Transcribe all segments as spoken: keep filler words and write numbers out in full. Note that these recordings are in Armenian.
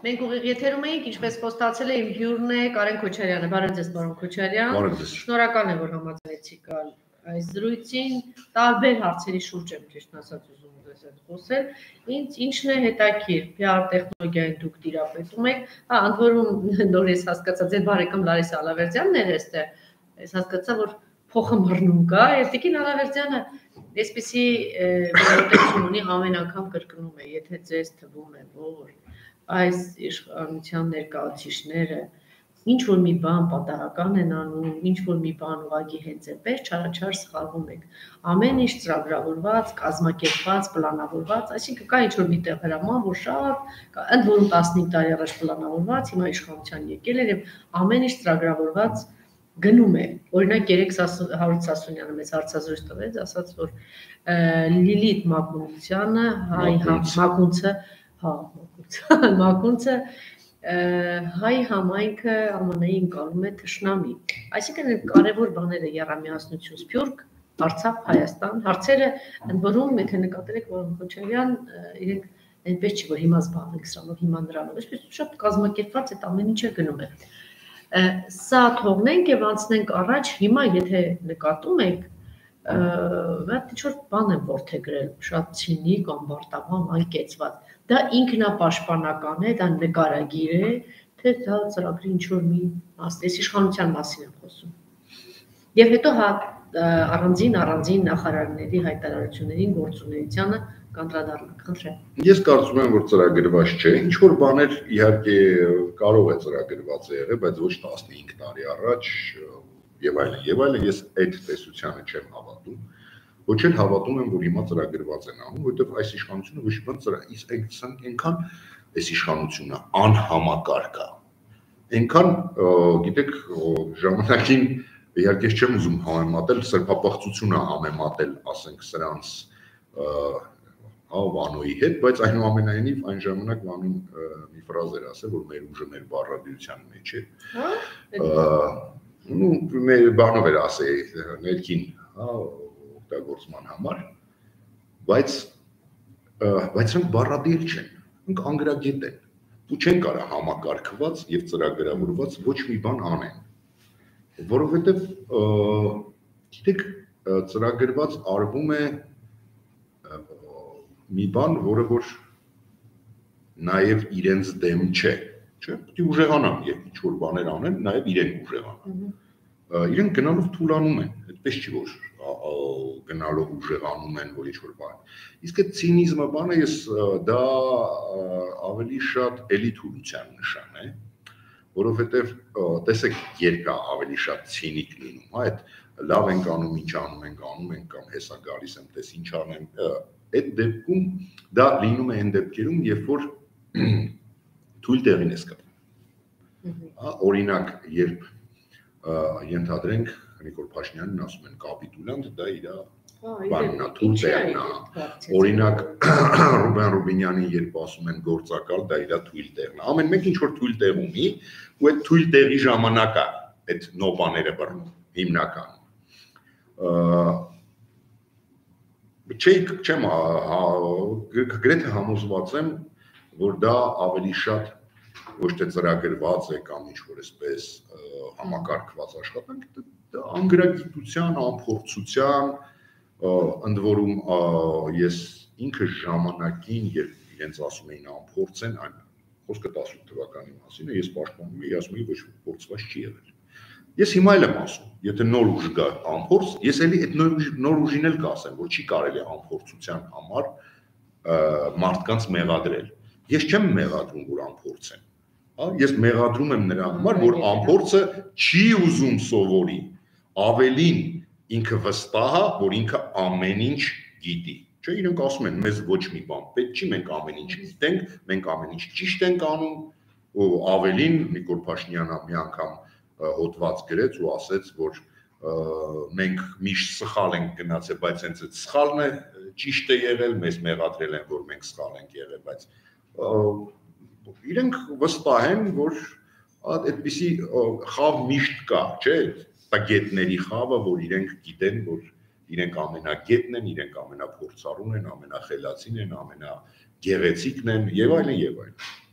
Մենք ուղիղ եթերում էինք, ինչպես խոստացել է իմ հյուրն է Կարեն Քոչարյանը, բարև ձեզ պարոն Քոչարյան, շնորհակալ եմ, որ համաձայնեցիք գալ այս զրույցին, տարբեր հարցերի շուրջ եմ ճիշտ ասած ուզում ձեզ հետ խոսել, ինձ ինչն է հետաքրքիր, P R տեխնոլոգիային դուք տիրապետում եք, հա, ընդ որում նոր ես հասկացա, ձեր բարեկամ Լարիսա Ալավերդյանն էր այստեղ, ես հասկացա, որ փոխը մռնում կա, եւ Տիկին Ալավերդյանը այսպիսի որոշություն ունի ամեն անգամ կրկնում է, եթե ձեզ թվում է, որ այս իշխանության ներկայացուցիչները ինչ որ մի բան պատահական են անում, ինչ որ մի բան ուղղակի հենց այնպես չարաչար սխալվում եք, ամեն ինչ ծրագրավորված, կազմակերպված, պլանավորված, այսինքն կա ինչ որ մի տեղ հրաման, որ շատ, ընդ որում տասնհինգ տարի առաջ պլանավորված, հիմա իշխանության եկել էր եւ ամեն ինչ ծրագրավորված գնում է, օրինակ երեկ Հարութ Սասունյանը մեծ հարցազրույց տվեց, ասաց, որ Լիլիթ Մակունցյանը, հայ Մակունցը, հա, Մակունցը հայ համայնքը Ա Մ Ն-ի ընկալում է թշնամի, այսինքն կարևոր բաները եռամիասնություն, Սփյուռք, Արցախ, Հայաստան, հարցերը ընդ որում, եթե նկատել եք, որ Քոչարյան իրենք այնպես չի, որ հիմա զբաղվենք սրանով, հիմա նրանով, այսպես շատ կազմակերպված այդ ամեն ինչը գնում է։ Սա թողնենք եւ անցնենք առաջ, հիմա եթե նկատում եք, այդ ինչ-որ բան եմ որդեգրել, շատ ցինիկ, ամբարտավան, անկեցված, դա ինքնապաշտպանական է, դա նկարագիր է, թե դա ծրագրի ինչ-որ մի մաս, ես իշխանության մասին եմ խոսում։ Եվ հետո հա առանձին առանձին նախարարների հայտարարություններին գործունեությանը կանդրադառնանք, խնդրեմ։ Ես կարծում եմ, որ ծրագրված չէ, ինչ որ բաներ իհարկե կարող է ծրագրված եղել, բայց ոչ տասնհինգ տարի առաջ եւ այլն, եւ այլն, ես այդ տեսությանը չեմ հավատում, ոչ էլ հավատում եմ, որ հիմա ծրագրված են անում, որովհետեւ այս իշխանությունը ոչ մի ծրագիր, իսկ այնքան այս իշխանությունը անհամակարգ է, այնքան, գիտեք, ժամանակին իհարկե չեմ ուզում համեմատել, սրբապղծությունը համեմատել, ասենք, սրանց Վանոյի հետ, բայց այնուամենայնիվ այն ժամանակ Վանոն մի ֆրազ էր ասել, որ մեր ուժը մեր բառադիության մեջ է։ Ну, մեր բանով էր ասել, ներքին, հա, օգտագործման համար, բայց բայց նրանք բառադիր չեն, նրանք անգրագետ են։ Ու չեն կարող համակարգված եւ ծրագրավորված ոչ մի բան անեն։ Որովհետեւ գիտեք, ծրագրված արվում է մի բան, որը որ նաև իրենց դեմ չէ, չէ՞, պետք է ուժեղանան, եւ ինչ որ բաներ անեն, նաև իրեն ուժեղանան։ Իրենք գնալով թուլանում են, այդպես չի որ գնալով ուժեղանում են, որ ինչ որ բան։ Իսկ այդ ցինիզմը բանը ես դա ավելի շատ էլիտուրության նշան է, որովհետեւ տեսեք երբ է ավելի շատ ցինիկ լինում, հա, այդ լավ ենք անում, ինչ անում ենք, անում ենք կամ հեսա գալիս եմ, տես ինչ անեմ, այդ դեպքում դա լինում է այն դեպքերում, երբ որ թույլ տեղին ես կապում։ Օրինակ, երբ ենթադրենք Նիկոլ Փաշինյանին ասում են կապիտուլյանտ, դա իր բանն է, թույլ տեղն է։ Օրինակ Ռուբեն Ռուբինյանին երբ ասում են գործակալ, դա իր թույլ տեղն է։ Ամեն մեկ ինչ որ թույլ տեղ ունի, ու այդ թույլ տեղի ժամանակ է այդ նոպաները բռնում, հիմնականում։ Չեմ գրեթե համոզված եմ, որ դա ավելի շատ ոչ թե ծրագրված է կամ ինչ-որ այսպես համակարգված աշխատանք, դա անգրագիտության, անփորձության, ընդ որում ես ինքը ժամանակին, երբ իրենց ասում էին անփորձ են, այն խոսքը տասնութ թվականի մասին է, ես պաշտպանում եմ, ասում եմ ոչ փորձված չի եղել։ Ես հիմա էլ եմ ասում, եթե նոր ուժ գա անփորձ, ես էլի այդ նոր ուժին էլ կասեմ, որ չի կարելի անփորձության համար մարդկանց մեղադրել։ Ես չեմ մեղադրում, որ անփորձ են, հա, ես մեղադրում եմ նրա համար, որ անփորձը չի ուզում սովորի, ավելին ինքը վստահ է, որ ինքը ամեն ինչ գիտի։ Չէ, իրենք ասում են, մեզ ոչ մի բան պետք չի, մենք ամեն ինչ գիտենք, մենք ամեն ինչ ճիշտ ենք անում, ու ավելին Նիկոլ Փաշինյանը մի անգամ հոդված գրեց ու ասեց, որ մենք միշտ սխալ ենք գնացել, բայց հենց այդ սխալն է ճիշտ է եղել, մեզ մեղադրել են, որ մենք սխալ ենք եղել, բայց իրենք վստահ են, որ այդպիսի խավ միշտ կա, չէ՞, տագետների խավը, որ իրենք գիտեն, որ իրենք ամենագետն են, իրենք ամենափորձառուն են, ամենախելացին են, ամենագեղեցիկն են, եւ այլն եւ այլն։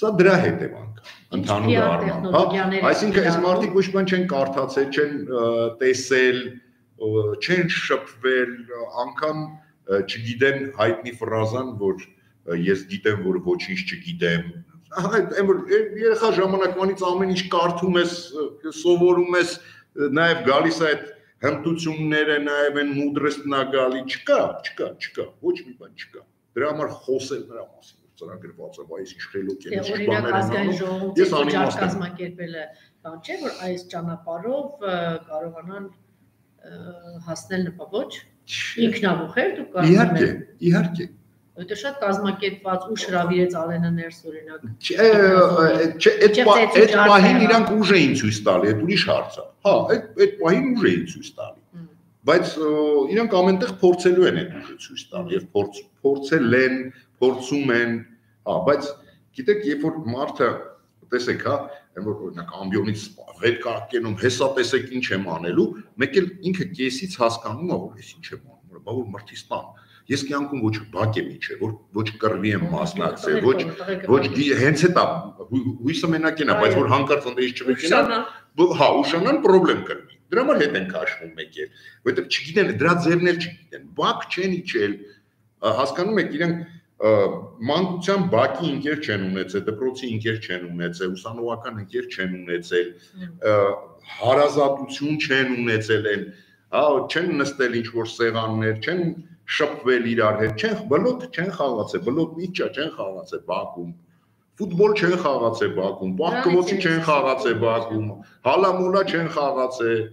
Սա դրա հետևանք է ընդհանուր առմամբ այսինքն այս մարդիկ ոչ բան չեն կարդացել չեն տեսել չեն շփվել անգամ չգիտեն հայտնի ֆրազան որ ես գիտեմ որ ոչինչ չգիտեմ այն որ երեխա ժամանակվանից ամեն ինչ կարդում ես սովորում ես նաև գալիս է այդ հմտությունները նաև են մուդրեստնա գալի չկա չկա չկա ոչ մի բան չկա դրա համար խոսել նրա մասին ծրագրված է բայց ինչ խելոք են ինչ բաներ են անում ես անիմաստ կազմակերպելը բան չէ որ այս ճանապարհով կարողանան հասնել նպատակ ինքնաբուխել դու կարող իհարկե իհարկե Որտե շատ կազմակերպված ու շրավիրեց Ալենը ներս օրինակ։ Չէ, այդ այդ պահին իրանք ուժ էին ցույց տալի, այդ ուրիշ հարց է։ Հա, այդ այդ պահին ուժ էին ցույց տալի։ Բայց իրանք ամենտեղ փորձելու են այդ ուժը ցույց տալ եւ փորձել են, փորձում են, հա, բայց գիտեք, երբ որ մարդը տեսեք, հա, այն որ օրինակ ամբիոնից վեր կարկենում, հեսա տեսեք ինչ եմ անելու, մեկ էլ ինքը կեսից հասկանում է, որ ես ինչ եմ անում, բա որ մրթից տան Ես կյանքում ոչ բակ եմ իջել, որ ոչ կռվի եմ մասնակցել, ոչ ոչ հենց հետա հույսը մենակին է, բայց որ հանկարծ ընդդեմ չվեքենա, հա, ուշանան խնդրեմ կրվի։ Դրա համար հետ են քաշվում մեկ էլ, որովհետև չգիտեն, դրա ձևներ չգիտեն, բակ չեն իջել, հասկանում եք, իրենք մանկության բակի ինքեր չեն ունեցել, դպրոցի ինքեր չեն ունեցել, ուսանողական ինքեր չեն ունեցել, հարազատություն չեն ունեցել են, հա, չեն նստել ինչ-որ սեղաններ, չեն շփվել իրար հետ, չեն բլոկ չեն խաղացել, բլոկ միջա չեն խաղացել Բաքում, ֆուտբոլ չեն խաղացել Բաքում, բախկվոցի չեն խաղացել Բաքում, հալամոլա չեն խաղացել։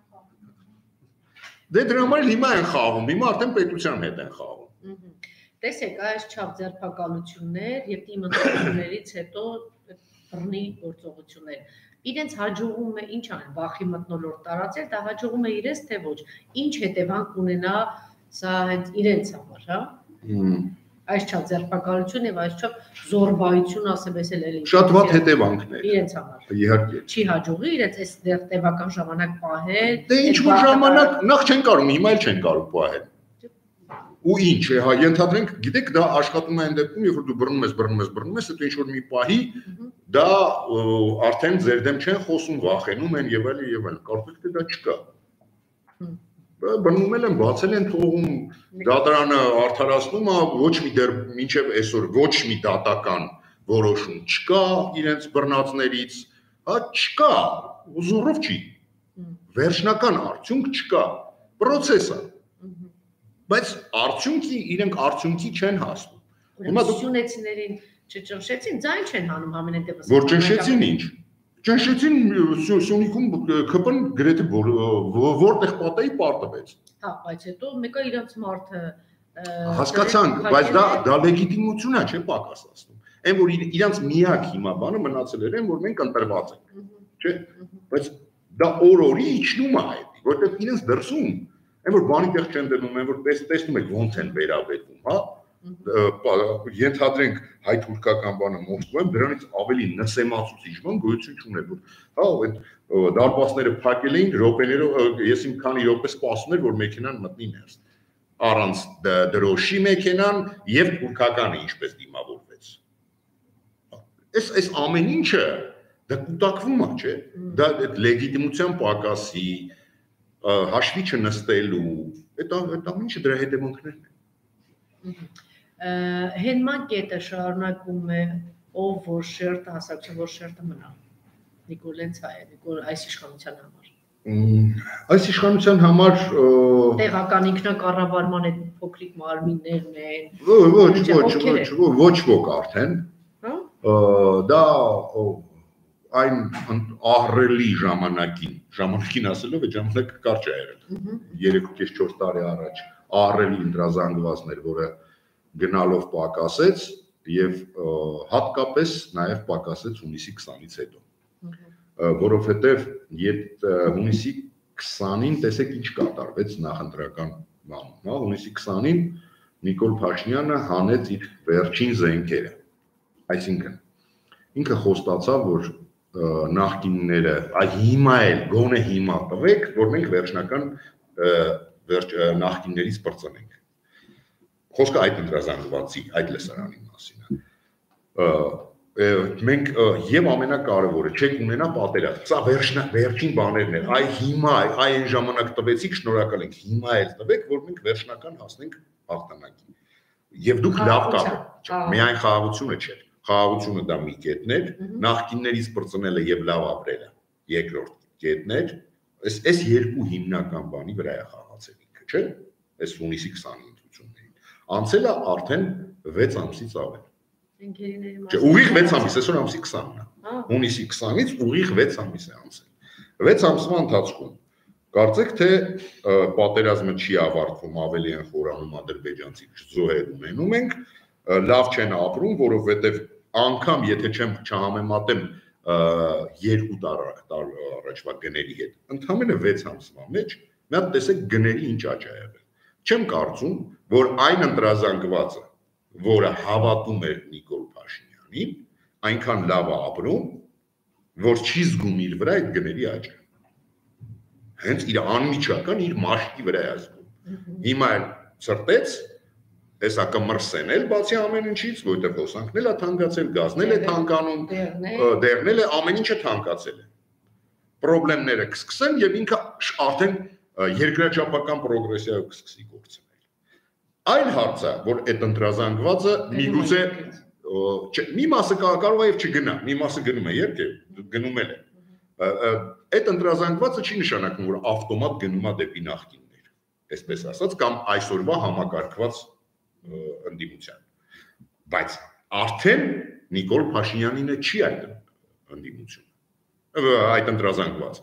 Դե դրա համար հիմա են խաղում, հիմա արդեն պետության հետ են խաղում։ Տեսեք, այս չափ ձերբակալություններ եւ թիմ ընտրություններից հետո բռնի գործողություններ։ Իրենց հաջողում է ինչ անեն, վախի մթնոլորտ տարածել, դա հաջողում է իրենց թե ոչ։ Ինչ հետևանք ունենա Սա հենց իրենց համար, հա։ Այս չափ ձերբակալություն եւ այս չափ զորբայություն ասեմ ես էլի։ Շատ վատ հետևանքներ։ Իրենց համար։ Իհարկե։ Չի հաջողի իրենց այս դեռ տևական ժամանակ պահել։ Դե ինչ որ ժամանակ նախ չեն կարող, հիմա էլ չեն կարող պահել։ Ու ինչ է, հա, ենթադրենք, գիտեք, դա աշխատում է այն դեպքում, երբ որ դու բռնում ես, բռնում ես, բռնում ես, հետո ինչ որ մի պահի դա արդեն ձեր դեմ չեն խոսում, վախենում են եւ այլ եւ այլ։ Կարծեք թե դա չկա։ Բնում են, բացել են թողում, դատարանը արդարացնում է, ոչ մի դեռ մինչև այսօր ոչ մի դատական որոշում չկա իրենց բռնածներից, հա չկա, ուզուրով չի, վերջնական արդյունք չկա, պրոցես է, բայց արդյունքի, իրենք արդյունքի չեն հասնում։ Հիմա սյունեցիներին չճնշեցին, ձայն չեն հանում համենայն դեպս։ Որ ճնշեցին ինչ։ Ճնշեցին Սյունիքում ԿՊ-ն գրեթե որտեղ պատեի պարտվեց։ Հա, բայց հետո մեկը իրանց մարդը հասկացանք, բայց դա դա լեգիտիմություն է, չէ՞ պակասացնում։ Այն որ իրանց միակ հիմա բանը մնացել էր, որ մենք ընտրված ենք, չէ՞։ Բայց դա օր-օրի իջնում է այդ, որտեղ իրենց դրսում, այն որ բանի տեղ չեն դնում, այն որ տեսնում եք ոնց են վերաբերվում, հա։ Ենթադրենք հայ-թուրքական բանը Մոսկվայում դրանից ավելի նսեմացուցիչ բան գոյություն չուներ որ հա այդ դարպասները փակել էին րոպեներով ես իմ քանի րոպե սպասում էր որ մեքենան մտնի ներս առանց դրոշի մեքենան եւ թուրքականը ինչպես դիմավորվեց այս այս ամեն ինչը դա կուտակվում է չէ դա այդ լեգիտիմության պակասի հաշվի չնստելու այդ այդ ամեն ինչը դրա հետևանքներն են Հենման կետը շարունակում է ով որ շերտը հասակ չէ որ շերտը մնա Նիկոլենց հայ է Նիկոլ այս իշխանության համար Այս իշխանության համար տեղական ինքնակառավարման այդ փոքրիկ մարմիններն են Ոչ ոչ ոչ ոչ ոք արդեն դա այն ահռելի ժամանակին ժամանակին ասելով այդ ժամանակը կարճ է եղել երեք կես չորս տարի առաջ ահռելի ընտրազանգվածներ որը գնալով պակասեց եւ հատկապես նաեւ պակասեց հունիսի քսանից հետո որովհետեւ երբ հունիսի քսանին տեսեք ինչ կատարվեց նախընտրական բանում հա հունիսի քսանին Նիկոլ Փաշինյանը հանեց իր վերջին զենքերը այսինքն ինքը խոստացավ որ նախկինները այ հիմա էլ գոնե հիմա տվեք որ մենք վերջնական վերջ նախկիններից բրծենք Խոսքը այդ ընտրազանգվածի, այդ լսարանի մասին է։ մենք եւ ամենակարևորը չեք ունենա պատերազմ։ Սա վերջին բաներն են։ Այ հիմա, այ այն ժամանակ տվեցիք, շնորհակալ ենք։ Հիմա էլ տվեք, որ մենք վերջնական հասնենք հաղթանակի։ Եվ դուք լավ կապ, միայն խաղաղությունը չէ։ Խաղաղությունը դա մի կետն էր, նախկիններից բրծնելը եւ լավ ապրելը երկրորդ կետն էր։ Այս այս երկու հիմնական բանի վրա է խաղացել ինքը, չէ՞։ Այս հունիսի քսանի ընտրություններին։ Անցել է արդեն վեց ամսից ավել։ Չէ, ուղիղ վեց ամիս, այսօր ամսի քսանն է։ Հունիսի քսանից ուղիղ վեց ամիս է անցել։ վեց ամսվա ընթացքում կարծեք թե պատերազմը չի ավարտվում, ավելի են խորանում ադրբեջանցի զոհեր ունենում ենք, լավ չեն ապրում, որովհետև անգամ եթե չեմ չհամեմատեմ երկու տարի առաջվա գների հետ, ընդամենը վեց ամսվա մեջ մի հատ տեսեք գների ինչ աճ է եղել։ Չեմ կարծում, որ այն ընտրազանգվածը, որը հավատում էր Նիկոլ Փաշինյանին, այնքան լավ է ապրում, որ չի զգում իր վրա այդ գների աճը։ Հենց իր անմիջական իր մաշկի վրա է զգում։ Հիմա էլ ծրտեց, հեսա կմրսեն էլ բացի ամեն ինչից, որտեղ հոսանքն էլ է թանկացել, գազն էլ է թանկանում, դեղնել է, ամեն ինչը թանկացել է։ Պրոբլեմները կսկսեն եւ ինքը արդեն երկրաչափական պրոգրեսիա կսկսի գործել։ Այլ հարց է, որ այդ ընտրազանգվածը միգուցե մի մասը կարող է եւ չգնա, մի մասը գնում է, երբ գնում էլ է։ Այդ ընտրազանգվածը չի նշանակում, որ ավտոմատ գնում է դեպի նախկիններ, այսպես ասած, կամ այսօրվա համակարգված ընդդիմության։ Բայց արդեն Նիկոլ Փաշինյանինը չի այդ ընդդիմությունը, այդ ընտրազանգվածը։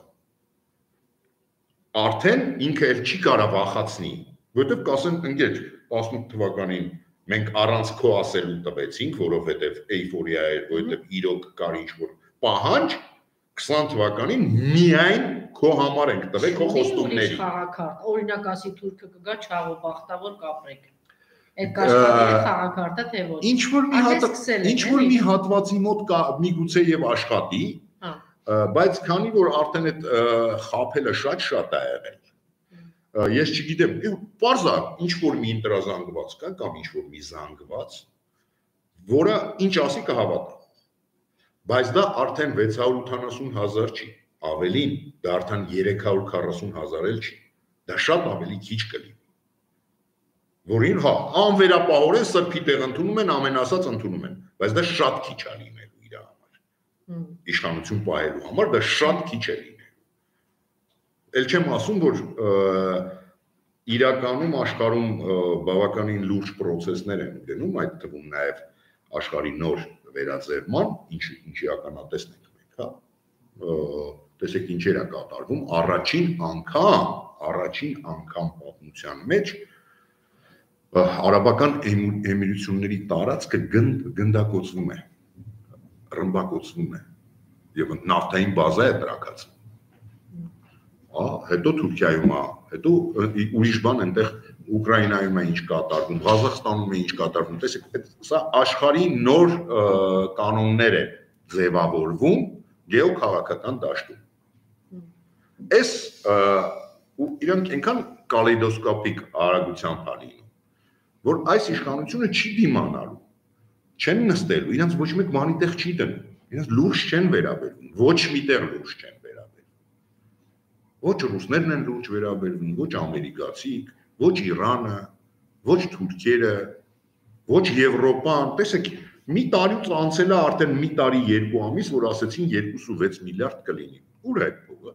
Արդեն ինքը էլ չի կարող վախացնի, որովհետև կասեն, ընկեր, տասնութ թվականին մենք առանց քո ասելու տվեցինք, որովհետև էյֆորիա էր, որովհետև իրոք կար ինչ-որ պահանջ, քսան թվականին միայն քո համար ենք տվել քո խոստումների։ Օրինակ ասի թուրքը կգա չաղով բախտավոր կապրեք։ Այդ կաշխատի խաղաքարտը թե ոչ։ Ինչ որ մի հատվածի մոտ միգուցե եւ աշխատի, բայց քանի որ արդեն այդ խափելը շատ-շատ է եղել։ Ես չգիտեմ, պարզ է, ինչ որ մի ընտրազանգված կա կամ ինչ որ մի զանգված, որը ինչ ասի կհավատա։ Բայց դա արդեն վեց հարյուր ութանասուն հազար չի, ավելին, դա արդեն երեք հարյուր քառասուն հազար էլ չի, դա շատ ավելի քիչ կլինի։ Որին հա, անվերապահորեն սրբի տեղ ընդունում են, ամեն ասած ընդունում են, բայց դա շատ քիչ է լինելու իր համար։ Իշխանություն պահելու համար դա շատ քիչ է լինելու։ Էլ չեմ ասում, որ իրականում աշխարհում բավականին լուրջ process-ներ են գնում, այդ թվում նաև աշխարհի նոր վերաձեռնման, ինչի ինչի ականատեսն ենք մենք, հա։ Տեսեք ինչեր է կատարվում, առաջին անգամ, առաջին անգամ պատմության մեջ արաբական էմիրությունների տարածքը գնդակոծվում է, ռմբակոծվում է եւ նավթային բազա է տրակացվում։ Հետո Թուրքիայում է, հետո ուրիշ բան այնտեղ Ուկրաինայում է ինչ կատարվում, Ղազախստանում է ինչ կատարվում, տեսեք, սա աշխարհի նոր կանոններ է ձևավորվում գեոքաղաքական դաշտում։ Այս իրանք այնքան կալեյդոսկոպիկ արագությամբ է լինում, որ այս իշխանությունը չի դիմանալու, չեն նստելու, իրենց ոչ մեկ բանի տեղ չի դնում, իրենց լուրջ չեն վերաբերվում, ոչ միտեղ լուրջ չեն վերաբերվում։ Ոչ ռուսներն են լուրջ վերաբերվում, ոչ ամերիկացիք, ոչ Իրանը, ոչ թուրքերը, ոչ Եվրոպան, տեսեք, մի տարուց անցել է արդեն մի տարի երկու ամիս, որ ասեցին երկուսը վեց միլիարդ կլինի։ Ուր է այդ փողը։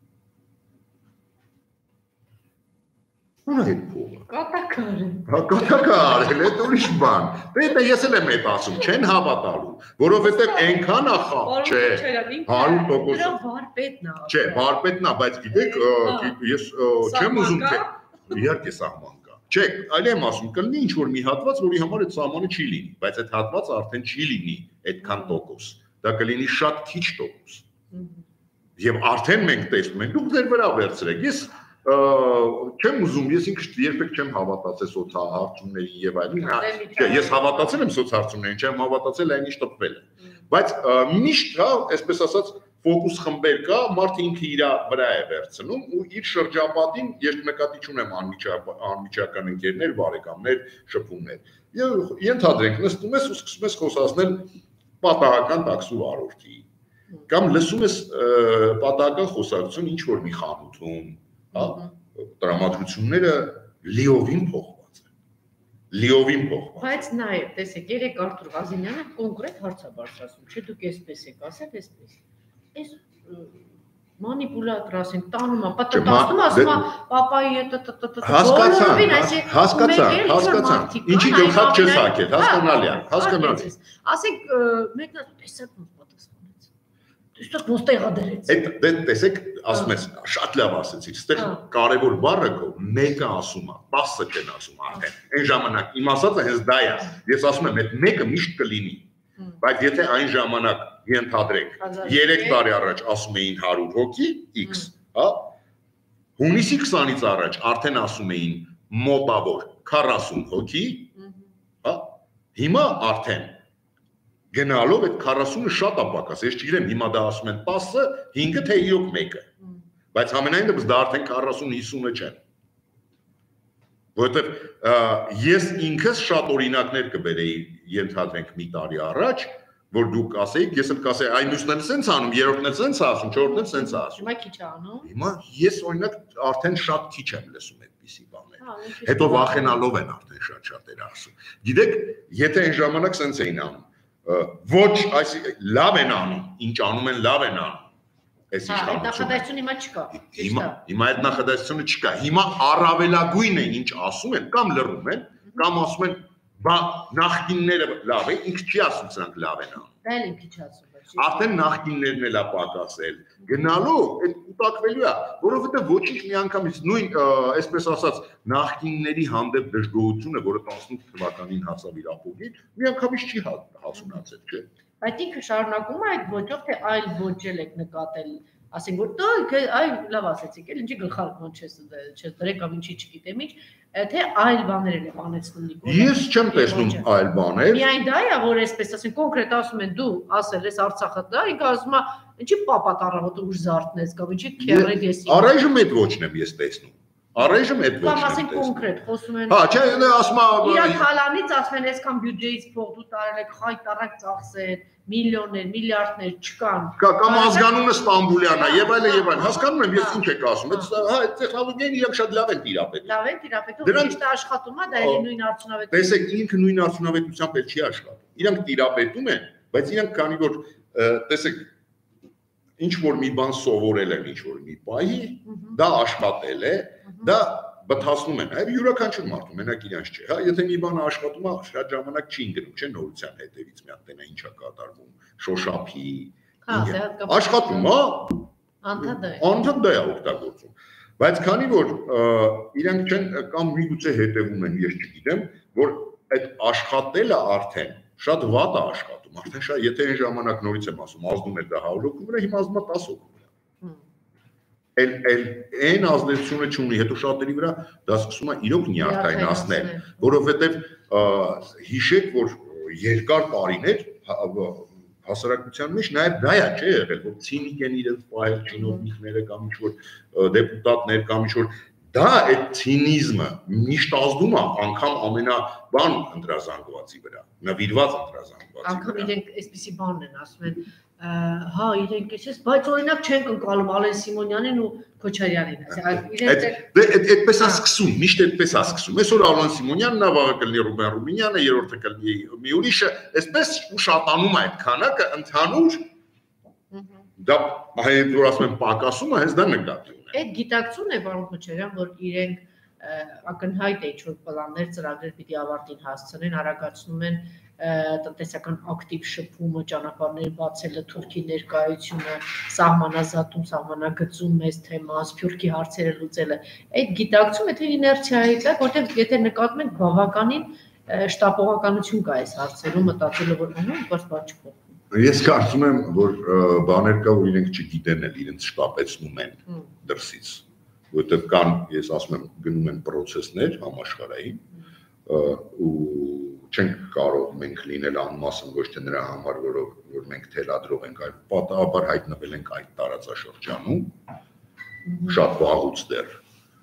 Ուր է այդ փողը։ Կատակար է։ Հա կատակար է, դա ուրիշ բան։ Պետք է ես էլ եմ այդ ասում, չեն հավատալու, որովհետև այնքան է խաղ, չէ, հարյուր տոկոս։ Դրա վարպետն է։ Չէ, վարպետն է, բայց գիտեք, ես չեմ ուզում թե իհարկե սահման կա։ Չէ, այլ եմ ասում, կլինի ինչ-որ մի հատված, որի համար այդ սահմանը չի լինի, բայց այդ հատվածը արդեն չի լինի այդքան տոկոս։ Դա կլինի շատ քիչ տոկոս։ Եվ արդեն մենք տեսնում ենք, դուք ձեր վրա վերցրեք։ Ես չեմ ուզում, ես ինքս երբեք չեմ հավատացել սոցհարցումներին եւ այլն։ Չէ, ես հավատացել եմ սոցհարցումներին, չեմ հավատացել այն ինչ տպվել է։ Բայց միշտ հա, այսպես ասած, ֆոկուս խմբեր կա, մարդը ինքը իր վրա է վերցնում ու իր շրջապատին ես նկատի չունեմ անմիջական ընկերներ, բարեկամներ, շփումներ։ Եվ ենթադրենք, նստում ես ու սկսում ես խոսացնել պատահական տաքսու վարորդի կամ լսում ես պատահական խոսակցություն ինչ որ մի խանութում, հա, տրամադրությունները լիովին փոխված են։ Լիովին փոխված։ Բայց նաև, տեսեք, երեք Արտուր Ղազինյանը կոնկրետ հարց է բարձրացնում, չէ՞ դուք էսպես եք ասել, էսպես։ Այս մանիպուլատոր ասենք, տանում է, պատտասնում ասում է, պապայի է տտտտ։ Հասկացա, հասկացա, հասկացա։ Ինչի գլխակ չես հակել, հասկանալի է, հասկանալի։ Ասենք, մեկն ասում, տեսեք ոնց պատասխանեց։ Տեսեք ոնց տեղադրեց։ Այդ տեսեք, ասում ես, շատ լավ ասեցիք, այստեղ կարևոր բառը քո մեկը ասում է, տասը չեն ասում արդեն։ Այն ժամանակ իմ ասածը հենց դա է։ Ես ասում եմ, այդ մեկը միշտ կլինի։ Բայց եթե այն ժամանակ ենթադրենք երեք տարի առաջ ասում էին հարյուր հոգի X, հա, հունիսի քսանից առաջ արդեն ասում էին մոտավոր քառասուն հոգի, հա, հիմա արդեն գնալով այդ քառասունը շատ է պակաս, ես չգիտեմ հիմա դա ասում են տասը, հինգը թե իրոք մեկը, բայց ամենայն դեպս դա արդեն քառասուն հիսունը չեն, որովհետև ես ինքս շատ օրինակներ կբերեի ենթադրենք մի տարի առաջ, որ դուք ասեիք, ես էլ կասեի, այն մյուսն էլ սենց անում, երրորդն էլ սենց ասում, չորրորդն էլ սենց ասում։ Հիմա քիչ է անում։ Հիմա ես օրինակ արդեն շատ քիչ եմ լսում այդպիսի բաներ։ Հետո վախենալով են արդեն շատ-շատերը ասում։ Գիտեք, եթե այն ժամանակ սենց էին անում, ոչ, այսինքն լավ են անում, ինչ անում են, լավ են անում։ Այս իշխանությունը հիմա չկա։ Հիմա հիմա այդ նախադասությունը չկա։ Հիմա առավելագույն է ինչ ասում են, կամ լռում են, կամ ասում են բա նախկինները լավ է, ինքը չի ասում սրանք լավ են անում։ Դա էլ ինքը չի ասում։ Արդեն նախկիններն էլ է պակասել։ Գնալու այդ կուտակվելու է, որովհետև ոչինչ մի անգամից նույն, այսպես ասած, նախկինների հանդեպ դժգոհությունը, որը տասնութ թվականին հասավ իր ապոգին, մի անգամից չի հասունացել, չէ՞։ Բայց ինքը շարունակում է այդ ոճով, թե այլ ոճել եք նկատել, ասենք որ դու այ լավ ասեցիք, էլ ինչի գլխարկման չես չես դրեք կամ ինչի չգիտեմ ինչ, թե այլ բաներ են բանեցնում Նիկոլ։ Ես չեմ տեսնում այլ բաներ։ Միայն դա է, որ այսպես ասենք կոնկրետ ասում են դու ասել ես Արցախը դա, ինքը ասում է, ինչի պապատ առավոտը ուշ զարթնես կամ ինչի քերեդ ես։ Առայժմ այդ ոճն եմ ես տեսնում։ Առայժմ այդ ոճն եմ տեսնում։ Կամ ասենք կոնկրետ խոսում են։ Հա, չէ, ասում է իր թալանից ասում են այսքան բյուջեից փող դու տարել եք, խայտարակ ծախսել, միլիոններ, միլիարդներ չկան։ Կամ ազգանունը Ստամբուլյան է, եւ այլն եւ այլն։ Հասկանում եմ, ես ինչ եք ասում։ Հա, այդ տեխնոլոգիան իրենք շատ լավ են տիրապետում։ Լավ են տիրապետում, միշտ աշխատում է, դա էլի նույն արդյունավետ։ Տեսեք, ինքը նույն արդյունավետությամբ էլ չի աշխատում։ Իրանք տիրապետում են, բայց իրանք քանի որ տեսեք, ինչ որ մի բան սովորել են, ինչ որ մի պահի, դա աշխատել է, դա բթացնում են, այլ յուրաքանչյուր մարդու, մենակ իրանց չէ, հա, եթե մի բան աշխատում է, շատ ժամանակ չի ընկնում, չէ, նորության հետևից մի հատ տենա ինչ է կատարվում, շոշափի, աշխատում, հա, անդադ դա է օգտագործում, բայց քանի որ իրանք չեն կամ միգուցե հետևում են, ես չգիտեմ, որ այդ աշխատելը արդեն շատ վատ է աշխատում, արդեն շատ, եթե այն ժամանակ նորից եմ ասում, ազդում էր դա հարյուր հոգու վրա, հիմա ազդում է տասը հոգու վրա։ Էլ էլ այն ազդեցությունը չունի, հետո շատերի վրա դա սկսում է իրոք նյարդայնացնել, որովհետև հիշեք, որ երկար տարիներ հասարակության մեջ նաև դա է, չէ՞ եղել, որ ցինիկ են իրենց պահել չինովնիկները կամ ինչ-որ դեպուտատներ կամ ինչ-որ դա այդ ցինիզմը միշտ ազդում է անգամ ամենաբան ընտրազանգվածի վրա, նվիրված ընտրազանգվածի վրա։ Անգամ իրենք այսպիսի բանն են ասում են, հա, իրենք էս, բայց օրինակ չեն ընկալում Ալեն Սիմոնյանին ու Քոչարյանին։ Այդպես է սկսում, միշտ այդպես է սկսում։ Այսօր Ալեն Սիմոնյանն է, վաղը կլինի Ռուբեն Ռուբինյանը, երրորդը կլինի մի ուրիշը, այսպես ուշատանում է այդ քանակը ընդհանուր դա հայերեն որ ասում են պակասումը, հենց դա նկատի ունեն։ Այդ գիտակցությունն է, պարոն Քոչարյան, որ իրենք ակնհայտ է ինչ-որ պլաններ, ծրագրեր պիտի ավարտին հասցնեն, արագացնում են տնտեսական ակտիվ շփումը, ճանապարհներ բացելը, Թուրքի ներկայությունը, սահմանազատում, սահմանագծում, մեծ թեմա, Սփյուռքի հարցերը լուծելը։ Այդ գիտակցումը թե իներցիայից է, որտեղ եթե նկատում ենք բավականին շտապողականություն կա այս հարցերում, մտածելով որ ահա բաց բան չփոխվում։ Ես կարծում եմ, որ բաներ կա, որ իրենք չգիտեն էլ, իրենց շտապեցնում են դրսից, որտեղ կան, ես ասում եմ, գնում են պրոցեսներ համաշխարհային ու չենք կարող մենք լինել անմասն ոչ թե նրա համար, որով որ մենք թելադրող ենք, այլ պատահաբար հայտնվել ենք այդ տարածաշրջանում, շատ վաղուց դեռ,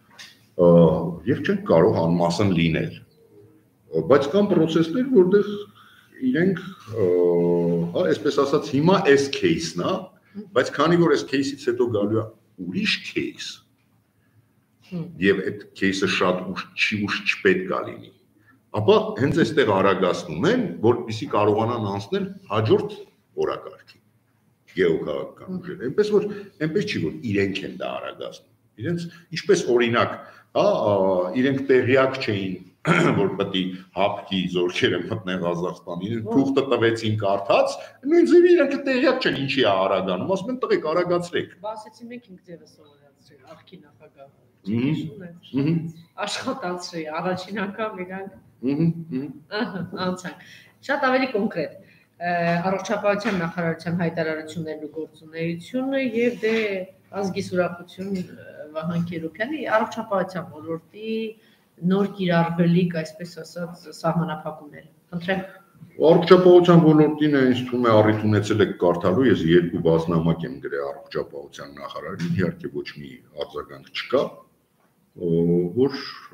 եւ չենք կարող անմասն լինել, բայց կան պրոցեսներ, որտեղ իրենք հա, այսպես ասած, հիմա այս case-ն է, բայց քանի որ այս case-ից հետո գալու է ուրիշ case, եւ այդ case-ը շատ ուշ չի ուշ չպետք է լինի, ապա հենց այստեղ արագացնում են, որպեսզի կարողանան անցնել հաջորդ օրակարգին, գեոքաղաքական ուժերը, այնպես որ այնպես չի որ իրենք են դա արագացնում, իրենց ինչպես օրինակ, հա, իրենք տեղյակ չէին, որ պետք է հապկի զորքերը մտնեն Ղազախստան, իրենք թուղթը տվեցին կարդաց, նույն ձևի իրենք տեղյակ չեն ինչի է արագանում, ասում են տղեկ արագացրեք։ Բա ասեցի մենք ինքն ձևը սովորացրել, աղքի նախագահը։ Աշխատացրի, առաջին անգամ իրանք անցանք։ Շատ ավելի կոնկրետ առողջապահության նախարարության հայտարարություններն ու գործունեությունը եւ դե ազգի սուրախություն Վահան Քերոբյանի առողջապահության ոլորտի նոր կիրառվելիք, այսպես ասած, սահմանափակումները։ Խնդրեմ։ Առողջապահության ոլորտին է ինձ թվում է առիթ ունեցել եք կարդալու, ես երկու բաժնամակ եմ գրել առողջապահության նախարարին, իհարկե ոչ մի արձագանք չկա, որ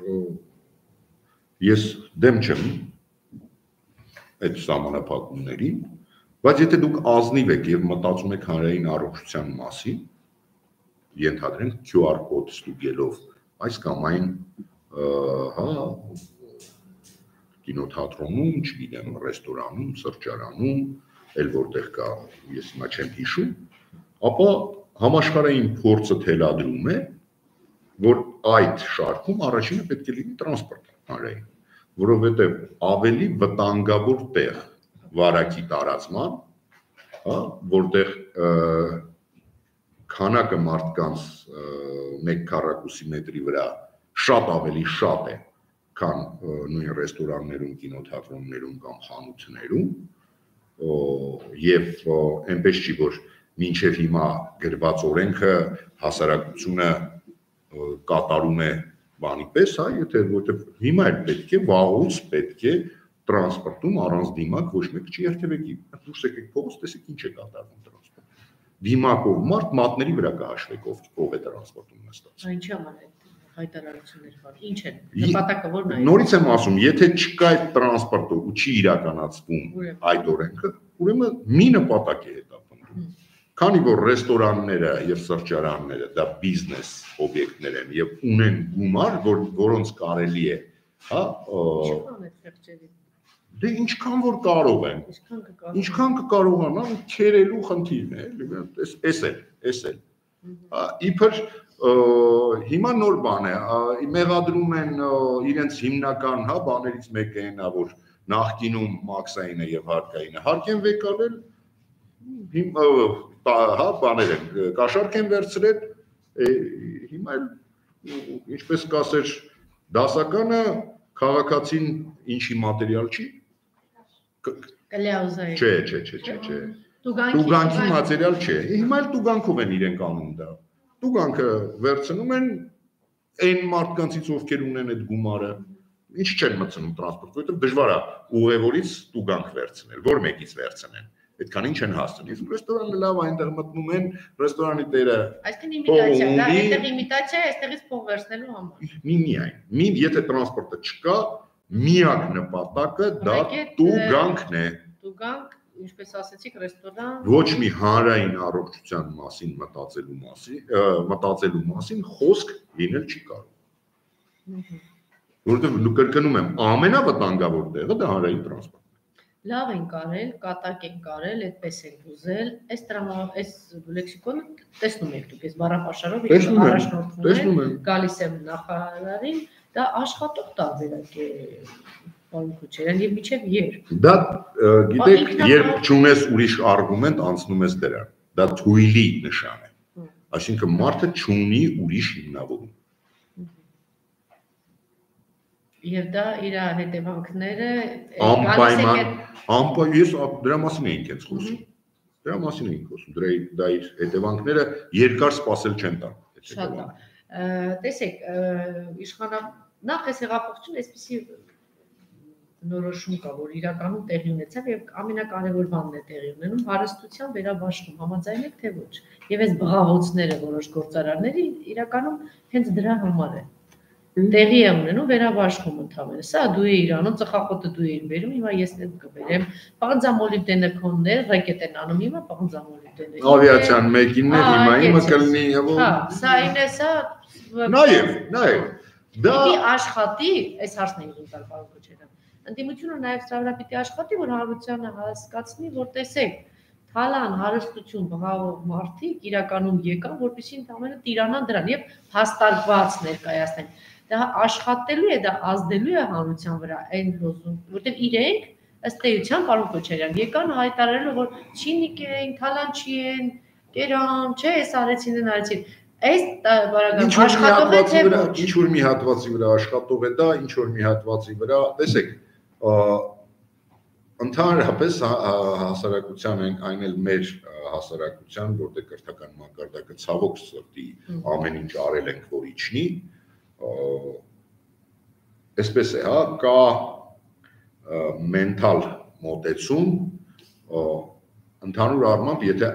ես դեմ չեմ այդ սահմանափակումներին, բայց եթե դուք ազնիվ եք եւ մտածում եք հանրային առողջության մասին, ենթադրենք Q R կոդ ստուգելով այս կամ այն հա կինոթատրոնում, չգիտեմ, ռեստորանում, սրճարանում, էլ որտեղ կա, ես հիմա չեմ հիշում, ապա համաշխարհային փորձը թելադրում է, որ այդ շարքում առաջինը պետք է լինի տրանսպորտ հանրային, որովհետև ավելի վտանգավոր տեղ վարակի տարածման, հա, որտեղ քանակը մարդկանց մեկ քառակուսի մետրի վրա շատ ավելի շատ է, քան նույն ռեստորաններում, կինոթատրոններում կամ խանութներում, եւ այնպես չի, որ մինչև հիմա գրված օրենքը հասարակությունը կատարում է բանի պես, հա, եթե որտեղ հիմա էլ պետք է, վաղուց պետք է տրանսպորտում առանց դիմակ ոչ մեկ չի երթևեկի, դուրս եկեք փողոց, տեսեք ինչ է կատարվում տրանսպորտում։ Դիմակով մարդ մատների վրա կհաշվեք ով է տրանսպորտում նստած։ Ինչի՞ համար է հայտարարություններ կան, ինչ են, նպատակը որն է։ Նորից եմ ասում, եթե չկա այդ տրանսպորտը ու չի իրականացվում այդ օրենքը, ուրեմն մի նպատակ է հետապնդում։ Քանի որ ռեստորանները եւ սրճարանները դա բիզնես օբյեկտներ են եւ ունեն գումար, որ որոնց կարելի է, հա, դե ինչքան որ կարող են, ինչքան կկարողանան քերելու խնդիրն է, էս էլ, էս էլ։ Իբր հիմա նոր բան է, մեղադրում են իրենց հիմնական, հա, բաներից մեկը այնա, որ նախկինում մաքսայինը եւ հարկայինը հարկ են վեկալել, հա, բաներ են, կաշառք են վերցրել, հիմա էլ, ինչպես կասեր, դասականը քաղաքացին ինչի մատերիալ չի, կլեաուզայի, չէ, չէ, չէ, չէ, չէ, տուգանքի մատերիալ չէ, հիմա էլ տուգանքով են իրենք անում դա, տուգանքը վերցնում են այն մարդկանցից, ովքեր ունեն այդ գումարը, ինչ չեն մտցնում տրանսպորտ, որովհետև դժվար է ուղևորից տուգանք վերցնել, որ մեկից վերցնեն, այդքան ինչ են հասցնել, իսկ ռեստորանը լավ այնտեղ մտնում են, ռեստորանի տերը այսինքն իմիտացիա, դա այդտեղ իմիտացիա է, այստեղից փող վերցնելու համար։ Մի միայն, մի եթե տրանսպորտը չկա, միակ նպատակը դա տուգանքն է։ Տուգանք, ինչպես ասեցիք, ռեստորան։ Ոչ մի հանրային առողջության մասին մտածելու մասին, մտածելու մասին խոսք լինել չի կարող։ Որովհետև կրկնում եմ, ամենավտանգավոր տեղը դա հանրային տրանսպորտն է։ Լավ են կարել, կատակ են կարել, այդպես են ուզել, այս տրամա, այս լեքսիկոնը տեսնում եք դուք, այս բառապաշարով առաջնորդվում են, գալիս եմ նախարարին, դա աշխատող տարբերակ է, պարոն Քոչարյան, եւ միջև երբ։ Դա գիտեք, երբ չունես ուրիշ արգումենտ, անցնում ես դրան։ Դա թույլի նշան է։ Այսինքն մարդը չունի ուրիշ հիմնավորում։ Եվ դա իր հետևանքները անպայման, անպայման, ես դրա մասին էինք հենց խոսում։ Դրա մասին էինք խոսում, դա իր հետևանքները երկար սպասել չեն տա։ Շատ լավ։ Տեսեք, իշխանավ նախ այս հեղափոխությունը այսպեսի նորոշում կա, որ իրականում տեղի ունեցավ եւ ամենակարևոր բանն է տեղի ունենում հարստության վերաբաշխում, համաձայն եք թե ոչ։ Եվ այս բղավոցները որոշ գործարանների իրականում հենց դրա համար է։ Տեղի է ունենում վերաբաշխում ընդհանրապես։ Սա դու ես Իրանում ծխախոտը դու ես բերում, հիմա ես էլ կբերեմ։ Պղնձամոլիբդենը քոնն է, ռեկետ են անում, հիմա պղնձամոլիբդենը։ Ավիացիան մեկինն է, հիմա իմը կլինի եւ Հա, սա այն է, սա Նաեւ, նաեւ դա պիտի աշխատի, այս հարցն է ուզում տալ պարոն Քոչարյան։ Ընդդիմությունը նաեւ սրա վրա պիտի աշխատի, որ հանրությանը հասկացնի, որ տեսեք, Թալան, հարստություն, բղավող մարդիկ իրականում եկան, որպեսզի ընդամենը տիրանան դրան եւ հաստատված ներկայացնեն։ Դա աշխատելու է, դա ազդելու է հանրության վրա այն լոզունգ, որտեղ իրենք ըստ էության պարոն Քոչարյան եկան հայտարարելով, որ չինիկ են, թալանչի են, կերան, չէ, այս արեցին են, արեցին։ Այս բարակամ աշխատող է թե ոչ։ Ինչ որ մի հատվածի վրա աշխատող է դա, ինչ որ մի հատվածի վրա, տեսեք, ընդհանրապես հասարակության այն էլ մեր հասարակության, որտեղ կրթական մակարդակը ցավոք սրտի ամեն ինչ արել ենք, որ իջնի, այսպես է, հա, կա մենթալ մոտեցում, ընդհանուր առմամբ, եթե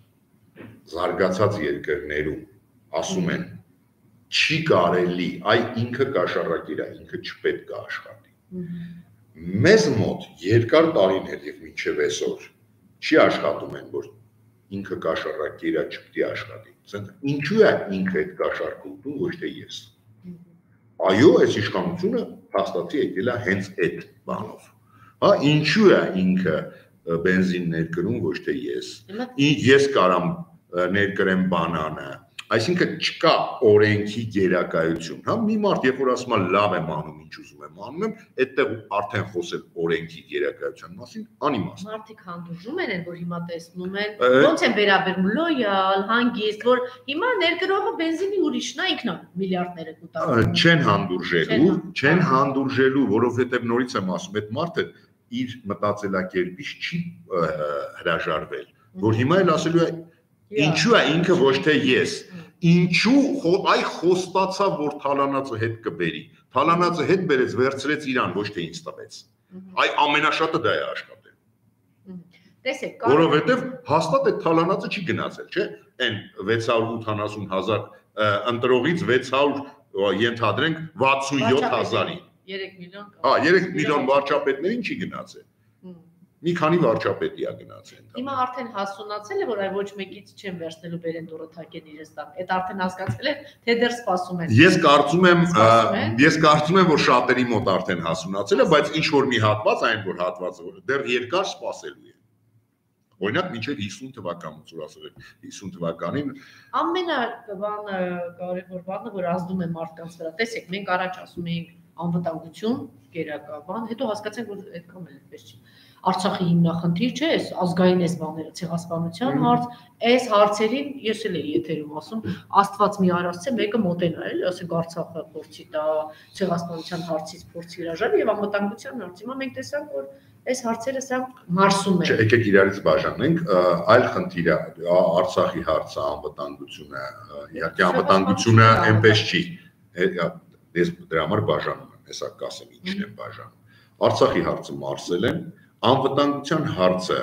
զարգացած երկրներում ասում են, չի կարելի, այ ինքը կաշառակիր է, ինքը չպետք է աշխատի։ Մեզ մոտ երկար տարիներ եւ մինչեւ այսօր չի աշխատում են, որ ինքը կաշառակիր է, չպետք է աշխատի։ Ինչու է ինքը այդ կաշառքը ուտում, ոչ թե ես։ Այո, այս իշխանությունը հաստատի եկել է հենց այդ բանով։ Հա, ինչու է ինքը բենզին ներկրում, ոչ թե ես։ Ես կարամ ներկրեմ բանանը, այսինքն չկա օրենքի գերակայություն, հա, մի մարդ երբ որ ասում է լավ եմ անում, ինչ ուզում եմ անում եմ, այդտեղ արդեն խոսել օրենքի գերակայության մասին անիմաստ։ Մարդիկ հանդուրժում են, որ հիմա տեսնում են, ոնց են վերաբերում լոյալ, հանգիստ, որ հիմա ներկրողը բենզինի ուրիշն է, ինքն է միլիարդները կուտակում։ Չեն հանդուրժելու, չեն հանդուրժելու, որովհետև նորից եմ ասում, այդ մարդը իր մտածելակերպից չի հրաժարվել, որ հիմա էլ ասելու է ինչու է ինքը ոչ թե ես, ինչու այ խոստացավ, որ թալանածը հետ կբերի, թալանածը հետ բերեց, վերցրեց իրան, ոչ թե ինձ տվեց, այ ամենաշատը դա է աշխատել, որովհետև հաստատ այդ թալանածը չի գնացել, չէ, այն վեց հարյուր ութանասուն հազար ընտրողից վեց հարյուր ենթադրենք վաթսունյոթ հազարի, երեք միլիոն, հա, երեք միլիոն վարչապետներին չի գնացել, մի քանի վարչապետի է գնացել։ Հիմա արդեն հասունացել է, որ այ ոչ մեկից չեն վերցնելու բերենդորը թակեն իրենց տան։ Այդ արդեն հասկացել են, թե դեռ սպասում են։ Ես կարծում եմ, ես կարծում եմ, որ շատերի մոտ արդեն հասունացել է, բայց ինչ որ մի հատված, այն որ հատվածը դեռ երկար սպասելու է։ Օրինակ մինչև հիսուն թվականից, որ ասել եք հիսուն թվականին ամենա բանը կարևոր բանը, որ ազդում է մարդկանց վրա։ Տեսեք, մենք առաջ ասում էինք անվտանգություն, գերակա բան, հետո հասկացանք, որ այդքան էլ էպես չի։ Արցախի հիմնախնդիր չէ, այս ազգային այս բաները, ցեղասպանության հարց, այս հարցերին ես էլ էի եթերում ասում, Աստված մի արարած է, մեկը մոտենա էլ, ասեք Արցախը փորձի տա, ցեղասպանության հարցից փորձի հրաժարվել եւ անվտանգության հարցի։ Հիմա մենք տեսանք, որ այս հարցերը սա մարսում են։ Չէ, եկեք իրարից բաժանենք, այլ խնդիր է Արցախի հարցը, անվտանգությունը, իհարկե անվտանգությունը այնպես չի։ Ես դրա համար բաժանում եմ, հեսա կասեմ ինչն եմ բաժանում։ Արցախի հարցը մարսել են, անվտանգության հարցը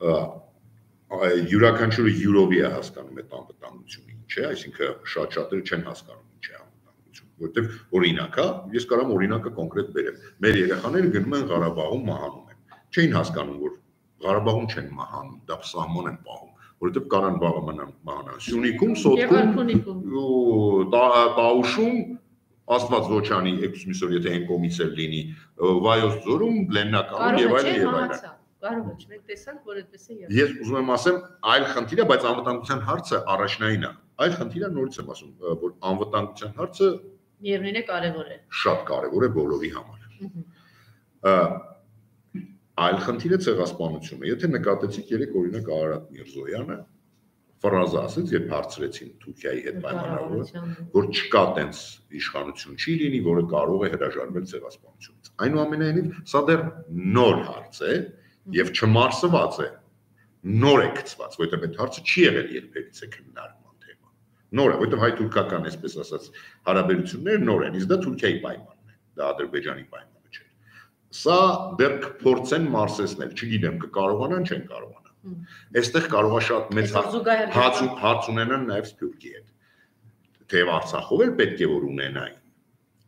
յուրաքանչյուրը յուրովի է հասկանում այդ անվտանգությունը ինչ է, այսինքն շատ շատերը չեն հասկանում ինչ է անվտանգություն, որովհետև օրինակ է, ես կարամ օրինակը կոնկրետ բերեմ։ Մեր երեխաները գնում են Ղարաբաղում մահանում են։ Չէին հասկանում, որ Ղարաբաղում չեն մահանում, դա սահման են պահում, որովհետև կանան վաղը մահանան Սյունիքում, Սոտքում, Տաուշում, Աստված ոչ անի, էկսմիսոր եթե այն կողմից էլ լինի, Վայոց ձորում, Լեննականում եւ այլն եւ այլն։ Կարող է, մենք տեսանք, որ այդպես է եղել։ Ես ուզում եմ ասեմ, այլ խնդիր է, բայց անվտանգության հարցը առաջնային է։ Այլ խնդիրը նորից եմ ասում, որ անվտանգության հարցը միևնույն է կարևոր է։ Շատ կարևոր է բոլորի համար։ Այլ խնդիրը ցեղասպանությունը։ Եթե նկատեցիք երեք օրինակ Արարատ Միրզոյանը ֆրազա ասեց, երբ հարցրեցին Թուրքիայի հետ պայմանավորը, որ չկա տենց իշխանություն չի լինի, որը կարող է հրաժարվել ցեղասպանությունից։ Այնուամենայնիվ, սա դեռ նոր հարց է եւ չմարսված է, նոր է գծված, որովհետեւ այդ հարցը չի եղել երբևիցե քննարկման թեմա։ Նոր է, որովհետեւ հայ-թուրքական, այսպես ասած, հարաբերությունները նոր են, իսկ դա Թուրքիայի պայմանն է, դա Ադրբեջանի պայմանը չէ։ Սա դեռ կփորձեն մարսեցնել, չգիտեմ, կկարողանան, չեն կարողանա։ Այստեղ կարող է շատ մեծ հարց ունենան նաև Սփյուռքի հետ։ Թեև Արցախով էլ պետք է որ ունենային,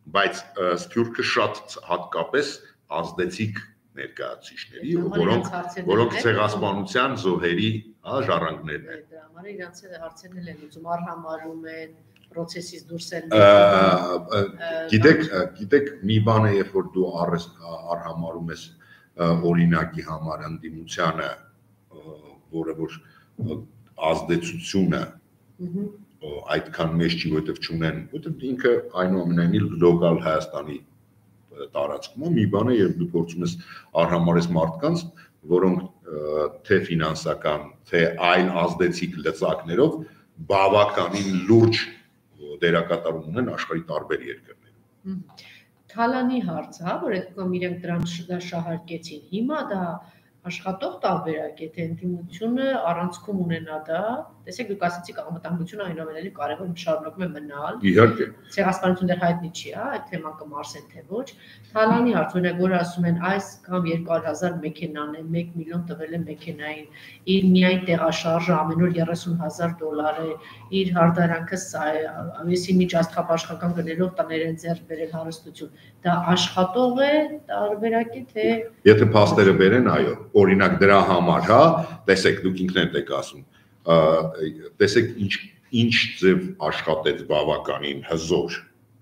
բայց Սփյուռքը շատ հատկապես ազդեցիկ ներկայացուցիչների, որոնք որոնք ցեղասպանության զոհերի ժառանգներն են։ Դրա համար իրանց հարցերն են լուծում, արհամարում են, process-ից դուրս են։ Գիտեք, գիտեք, մի բան է, երբ որ դու արհամարում ես օրինակի համար ընդդիմությանը, որը որ ազդեցությունը այդքան մեծ չի, որովհետև չունեն, որովհետև ինքը այնուամենայնիվ լոկալ Հայաստանի տարածքում մի բան է, երբ դու փորձում ես արհամարես մարդկանց, որոնք թե ֆինանսական, թե այլ ազդեցիկ լծակներով բավականին լուրջ դերակատարում ունեն աշխարհի տարբեր երկրներում։ Թալանի հարցը, հա, որ այդքան իրենք դրան շահարկեցին, հիմա դա աշխատող տարբերակ է, թե ընդդիմությունը առանցքում ունենա դա, տեսեք դուք ասացիք անվտանգությունը այնուամենայնիվ կարևոր շարունակում է մնալ։ Իհարկե։ Ցեղասպանություն դեռ հայտնի չի, հա, այդ թեման կմարսեն թե ոչ։ Թալանի հարց, օրինակ որ ասում են այս կամ երկու հազար մեքենան է, մեկ միլիոն տվել է մեքենային, իր միայն տեղաշարժը ամեն օր երեսուն հազար դոլար է, իր հարդարանքը սա է, ամիսի միջ աստղապաշխական գներով տներ են ձեռք բերել հարստություն։ Դա աշխատող է, տարբերակ է, թե Եթե փաստերը բերեն, այո, օրինակ դրա համար, հա, տեսեք, դուք ինքներդ եք ասում, տեսեք ինչ ինչ ձև աշխատեց բավականին հզոր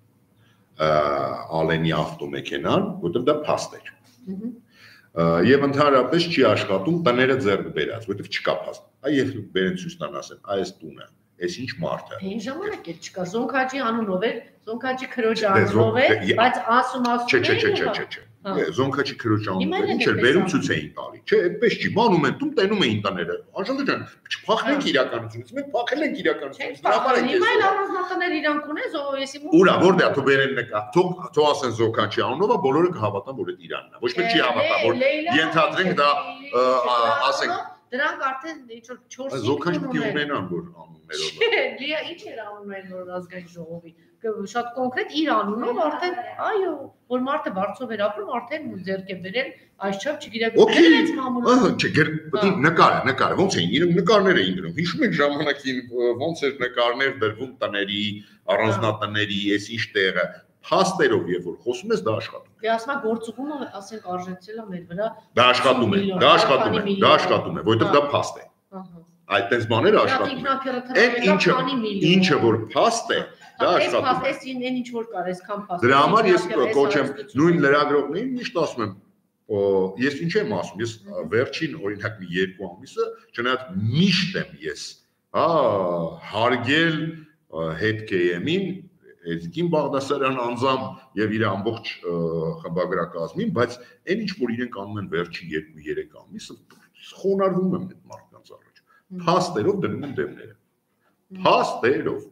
Ալենի ավտոմեքենան, որտեղ դա փաստ էր։ Եվ ընդհանրապես չի աշխատում տները ձեռք բերած, որտեղ չկա փաստ։ Այ եւ բերեն ցույց տան ասեն, այս տունը, այս ինչ մարդ է։ Այն ժամանակ էլ չկա, Զոնքաջի անունով էր, Զոնքաջի քրոջ անունով էր, բայց ասում ասում Չէ, չէ, չէ, չէ, չէ։ Զոնքաջի քրոջ անունով ինչ էր, վերում ցույց էին տալի։ Չէ, այդպես չի, մոնումենտում տենում էին տները։ Անշուշտ ջան, չփախնենք իրականությունից, մենք փախել ենք իրականությունից։ Դրա համար է։ Հիմա էլ առանձնատներ իրանք ունեն, զոհեսի մոտ։ Ուրա, որտեղ թող բերեն նկա, թող թող ասեն Զոնքաջի անունով, բոլորը կհավատան, որ դա Իրանն է։ Ոչ մեկ չի հավատա, որ ենթադրենք դա ասենք Դրանք արդեն ինչ որ չորս Զոնքաջը պիտի ունենան որ անուններով։ Չէ, լիա ինչ էր անունն որ ազգային ժողովի։ Շատ կոնկրետ իր անունով արդեն, այո, որ մարդը բարձով էր ապրում, արդեն ձեռք է բերել, այսչափ չգիտեք, դերից մամուլ։ Ահա, չէ, պետք է նկարը, նկարը, ոնց էին, իրենք նկարներ էին դրում։ Հիշում եք ժամանակին ոնց էր նկարներ դրվում տների, առանձնատների, այս ինչ տեղը։ Փաստերով երբ որ խոսում ես դա աշխատում է։ Դե ասма գործուղումը ասենք արժեցել է մեր վրա։ Դա աշխատում է, դա աշխատում է, դա աշխատում է, որովհետև դա փաստ է։ Ահա։ Այդտենց բաները աշխատում են։ Այդ ինչը ինչը որ փաստ է, դա աշխատում է։ Այս այն ինչ որ կար, այսքան փաստ։ Դրա համար ես կոչեմ նույն լրագրողներին միշտ ասում եմ, ես ինչ եմ ասում, ես վերջին օրինակ մի երկու ամիսը, չնայած միշտ եմ ես, հա, հարգել հետքեյեմին Էզիկին Բաղդասարյան անձամբ եւ իր ամբողջ խմբագրակազմին, բայց այն ինչ որ իրենք անում են վերջի երկու երեք ամիսը, խոնարհվում եմ այդ մարդկանց առաջ։ Փաստերով դնում են դեմները։ Փաստերով։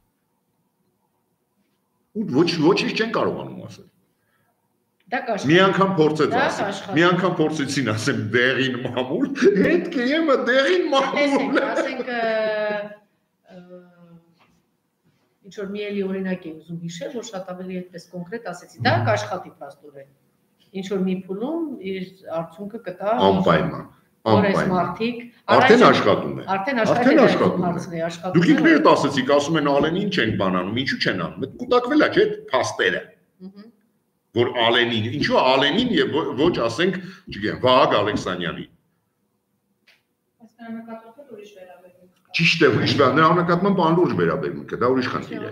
Ու ոչ ոչինչ չեն կարողանում ասել։ Դա կաշ։ Մի անգամ փորձեց ասել։ Մի անգամ փորձեցին ասել դեղին մամուլ, հետքեյեմը դեղին մամուլ։ Ասենք ինչ որ մի էլի օրինակ եմ ուզում հիշել, որ շատ ավելի այդպես կոնկրետ ասեցի, դա կաշխատի փաստորեն։ Ինչ որ մի փուլում իր արդյունքը կտա անպայման, անպայման։ Արդեն աշխատում է։ Արդեն աշխատում է։ Դուք ինքներդ ասեցիք, ասում են Ալենին ինչ են բան անում, ինչու չեն անում։ Այդ կուտակվել է, չէ՞, փաստերը։ Որ Ալենին, ինչու Ալենին եւ ոչ ասենք, չգիտեմ, Վահագ Ալեքսանյանին։ Այս նկատողը ուրիշ վերաբերվում։ Ճիշտ է, ուրիշ բան, նրա նկատմամբ անլուրջ վերաբերմունք է, դա ուրիշ խնդիր է։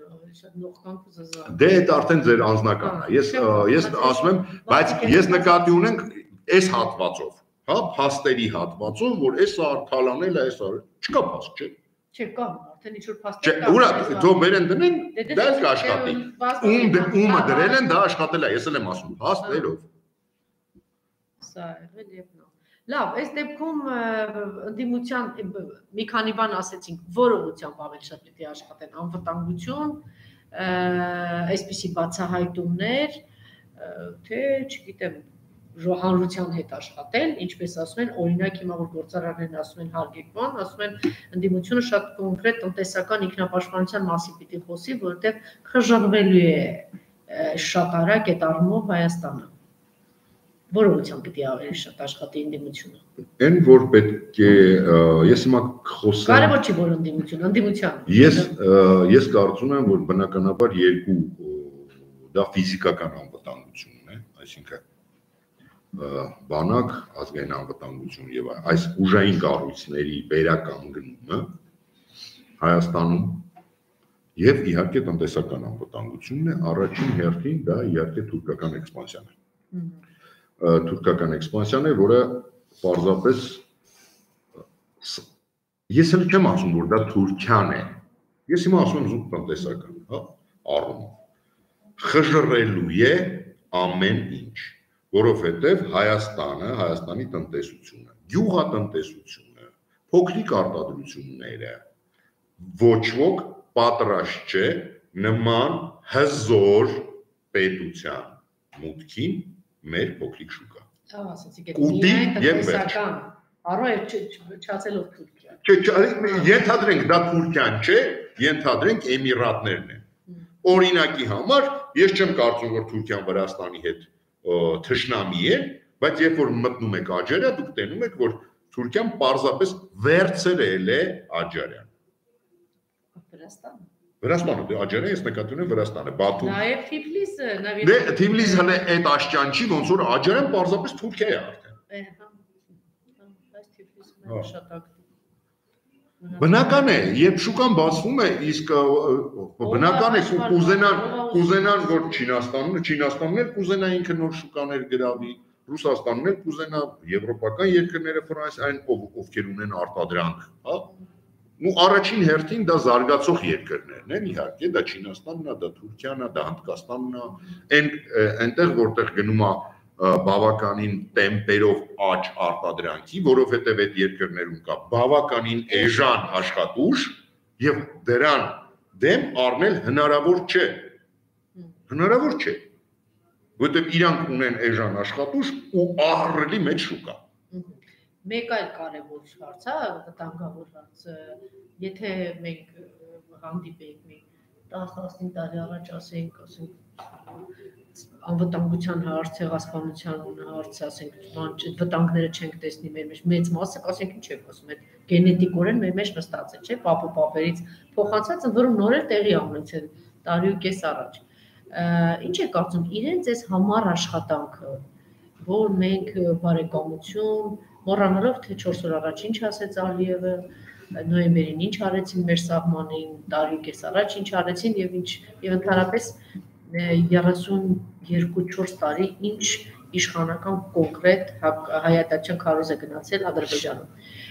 Դե այդ արդեն ձեր անձնականն է։ Ես ես ասում եմ, բայց ես նկատի ունենք այս հատվածով, հա, փաստերի հատվածով, որ այս արթալանել է, այս չկա փաստ, չէ։ Չէ, կա, արդեն ինչ որ փաստեր կա։ Ուրա, թող բերեն դնեն, դա կաշխատի։ Ում ումը դրել են, դա աշխատել է, ես էլ եմ ասում, փաստերով։ Սա եղել եւ նո։ Լավ, այս դեպքում ընդդիմության մի քանի բան ասեցինք, որը ուղղությամբ ավելի շատ պիտի աշխատեն, անվտանգություն, այսպիսի բացահայտումներ, թե, չգիտեմ, հանրության հետ աշխատել, ինչպես ասում են, օրինակ հիմա որ գործարարներն ասում են հարգեկման, ասում են ընդդիմությունը շատ կոնկրետ տնտեսական ինքնապաշտպանության մասին պիտի խոսի, որովհետև խժռվելու է շատ արագ այդ առումով Հայաստանը։ Որովհետև պիտի ավելի շատ աշխատի ընդդիմությունը։ Այն որ պետք է ես հիմա խոսեմ Կարևոր չի որ ընդդիմություն, ընդդիմության։ Ես ես կարծում եմ որ բնականաբար երկու դա ֆիզիկական անվտանգությունն է, այսինքն բանակ, ազգային անվտանգություն եւ այս ուժային կառույցների վերականգնումը Հայաստանում եւ իհարկե տնտեսական անվտանգությունն է, առաջին հերթին դա իհարկե թուրքական էքսպանսիան է։ Թուրքական էքսպանսիան է, որը պարզապես ես էլ չեմ ասում, որ դա Թուրքիան է։ Ես հիմա ասում եմ զուտ տնտեսական, հա, առումով։ Խժռելու է ամեն ինչ, որովհետև Հայաստանը, Հայաստանի տնտեսությունը, գյուղատնտեսությունը, փոքրիկ արտադրությունները ոչ ոք պատրաստ չէ նման հզոր պետության մուտքին մեր փոքրիկ շուկա։ Ահա, ասացիք, միայն տնտեսական, առավել չացելով Թուրքիա։ Չէ, ենթադրենք դա Թուրքիան չէ, ենթադրենք Էմիրատներն են։ Օրինակի համար ես չեմ կարծում, որ Թուրքիան Վրաստանի հետ թշնամի է, բայց երբ որ մտնում եք Աջարիա, դուք տենում եք, որ Թուրքիան պարզապես վերցրել է Աջարիան։ Վրաստանը։ Վրաստանը, դե Աջարիա ես նկատի ունեմ Վրաստանը, Բաթում։ Նաև Թիֆլիսը, նաև Դե Թիֆլիսը հələ այդ աշճան չի, ոնց որ Աջարիան պարզապես Թուրքիա է արդեն։ Բայց Թիֆլիսը շատ ակտիվ։ Բնական է, երբ շուկան բացվում է, իսկ բնական է կուզենան, կուզենան, որ Չինաստանն, Չինաստանն էլ կուզենա ինքը նոր շուկաներ գրավի, Ռուսաստանն էլ կուզենա, եվրոպական երկրները, Ֆրանսիան, ովքեր ունեն արտադրանք, հա։ Ու առաջին հերթին դա զարգացող երկրներն են, իհարկե, դա Չինաստանն է, դա Թուրքիան է, դա Հնդկաստանն է, այն այնտեղ որտեղ գնում է բավականին տեմպերով աճ արտադրանքի, որովհետև այդ երկրներում կա բավականին էժան աշխատուժ եւ դրան դեմ առնել հնարավոր չէ։ Հնարավոր չէ։ Որովհետև իրանք ունեն էժան աշխատուժ ու ահռելի մեծ շուկա։ Մեկ այլ կարևոր հարց է, վտանգավոր հարց, եթե մենք հանդիպենք մի տասնհինգ տարի առաջ ասենք, ասենք անվտանգության հարց, ցեղասպանության հարց, ասենք վտանգները չենք տեսնի մեր մեջ, մեծ մասը, ասենք ինչ եք ասում, այդ գենետիկորեն մեր մեջ նստած է, չէ՞, պապու պապերից փոխանցած, որը նոր էլ տեղի ունեցել տարի ու կես առաջ։ Ինչ եք կարծում, իրենց այս համառ աշխատանքը, որ մենք բարեկամություն, մոռանալով թե չորս օր առաջ ինչ ասեց Ալիևը, նոյեմբերին ինչ արեցին մեր սահմանին, տարի կես առաջ ինչ արեցին եւ ինչ եւ ընդհանրապես երեսունյոթ չորս տարի ինչ իշխանական կոնկրետ հայատական քարոզ է գնացել Ադրբեջանում։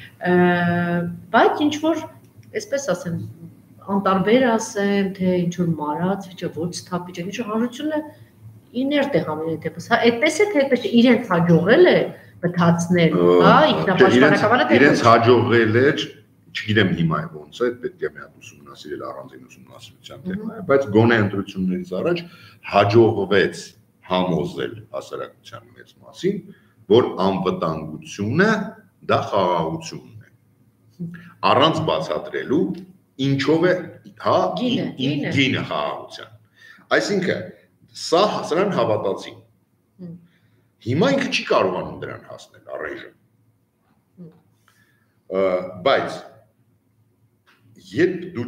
Բայց ինչ որ, այսպես ասեմ, անտարբեր ասեմ, թե ինչ որ մարած, չէ, ոչ սթափիչ, ինչ որ հանրությունը իներտ է համենայն դեպս։ Հա, այդպես է թե այդպես իրենց հաջողել է բթացնել, հա, ինքնապաշտպանական է։ Իրենց հաջողել է, չգիտեմ հիմա է ոնց է, պետք է մի հատ ուսումնասիրել առանձին ուսումնասիրության թեման, բայց գոնե ընտրություններից առաջ հաջողվեց համոզել հասարակության մեծ մասին, որ անվտանգությունը դա խաղաղությունն է։ Առանց բացատրելու ինչով է, հա, գինը խաղաղության։ Այսինքն, սա սրան հավատացին։ Հիմա ինքը չի կարողանում դրան հասնել առայժմ։ Բայց երբ դու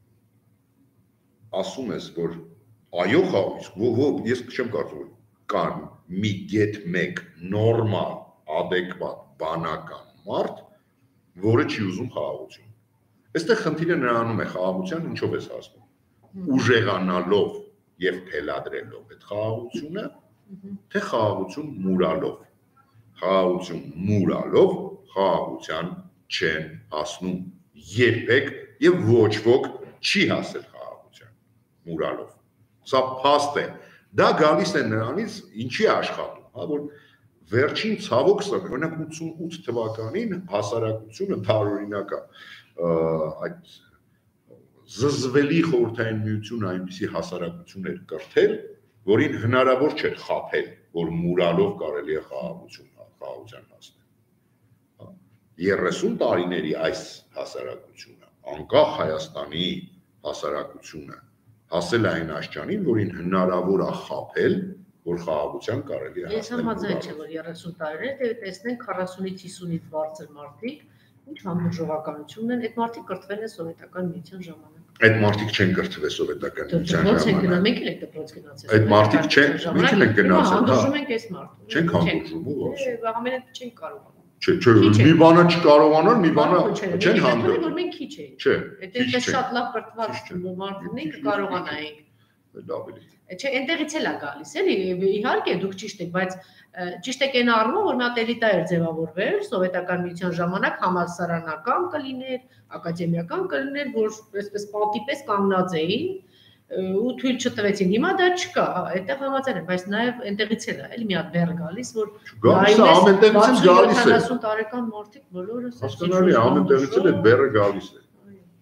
ասում ես, որ այո խաղաղություն, ես չեմ կարծում, որ կա մի գեթ մեկ նորմալ, adekvat, բանական մարդ, որը չի ուզում խաղաղություն։ Այստեղ խնդիրը նրանում է խաղաղության, ինչով ես հասնում։ Ուժեղանալով եւ թելադրելով այդ խաղաղությունը, թե խաղաղություն մուրալով։ Խաղաղություն մուրալով խաղաղության չեն հասնում երբեք եւ ոչ ոք չի հասել խաղաղության մուրալով։ Սա փաստ է։ Դա գալիս է նրանից, ինչի աշխատում, հա, որ վերջին ցավոք սա, օրինակ ութսունութ թվականին հասարակությունը տարօրինակ է, այդ զզվելի խորհրդային միությունը այնպիսի հասարակություն էր կրթել, որին հնարավոր չէր խաբել, որ մուրալով կարելի է խաղաղություն, խաղաղության հասնել։ երեսուն տարիների այս հասարակությունը, անկախ Հայաստանի հասարակությունը, հասել է այն աշճանին, որին հնարավոր է խաբել, որ խաղաղության կարելի է հասնել։ Ես համաձայն չեմ, որ երեսուն տարիներ, դե տեսնենք քառասունից հիսունից բարձր մարդիկ Ինչ համուժողականությունն են, այդ մարդիկ կրթվել են սովետական միության ժամանակ։ Այդ մարդիկ չեն կրթվել սովետական միության ժամանակ։ Մենք էլ ենք դպրոց գնացել։ Այդ մարդիկ չեն, մենք էլ ենք գնացել, հա։ Հանդուրժում ենք այս մարդուն։ Չենք հանդուրժում, ո՞չ։ Ամենը չենք կարողանում։ Չէ, չէ, մի բանը չկարողանալ, մի բանը չեն հանդուրժում։ Որ մենք քիչ ենք։ Չէ։ Այդպես շատ լավ կրթված մարդիկ կարողանայինք։ Լավ էլի։ Չէ, այնտեղից էլ է գալիս, էլի, իհարկե դուք ճիշտ եք, բայց ճիշտ եք այն առումով, որ նա էլիտա էր ձևավորվել սովետական միության ժամանակ համալսարանական կլիներ, ակադեմիական կլիներ, որ այսպես պատի պես կանգնած էին ու թույլ չտվեցին։ Հիմա դա չկա, այդտեղ համաձայն եմ, բայց նաև այնտեղից էլ է, էլի մի հատ բեռ գալիս, որ գալիս է, ամենտեղից գալիս է։ երեսուն տարեկան մարդիկ բոլորս հասկանալի, ամենտեղից էլ այդ բեռը գալիս է։